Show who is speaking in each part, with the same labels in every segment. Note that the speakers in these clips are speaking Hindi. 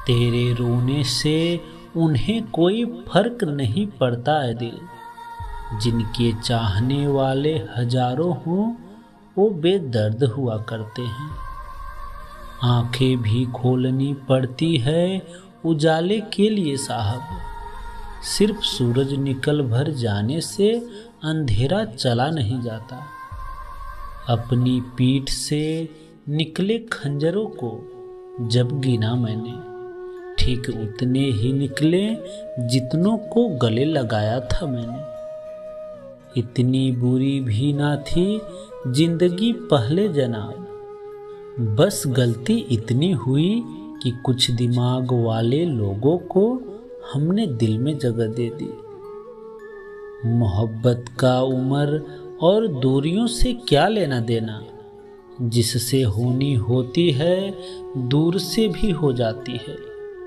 Speaker 1: तेरे रोने से उन्हें कोई फर्क नहीं पड़ता है दिल। जिनके चाहने वाले हजारों हों वो बेदर्द हुआ करते हैं। आंखें भी खोलनी पड़ती है उजाले के लिए साहब। सिर्फ सूरज निकल भर जाने से अंधेरा चला नहीं जाता। अपनी पीठ से निकले खंजरों को जब गिना मैंने, ठीक उतने ही निकले जितनों को गले लगाया था मैंने। इतनी बुरी भी ना थी जिंदगी पहले जनाब, बस गलती इतनी हुई कि कुछ दिमाग वाले लोगों को हमने दिल में जगह दे दी। मोहब्बत का उम्र और दूरियों से क्या लेना देना, जिससे होनी होती है दूर से भी हो जाती है।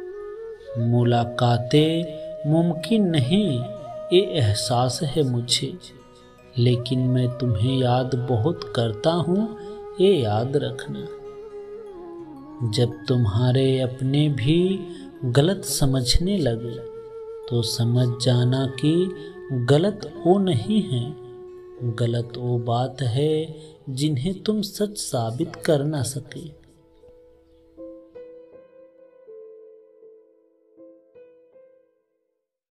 Speaker 1: मुलाकातें मुमकिन नहीं ये एहसास है मुझे, लेकिन मैं तुम्हें याद बहुत करता हूँ ये याद रखना। जब तुम्हारे अपने भी गलत समझने लगे तो समझ जाना कि गलत वो नहीं है, गलत वो बात है जिन्हें तुम सच साबित कर ना सके।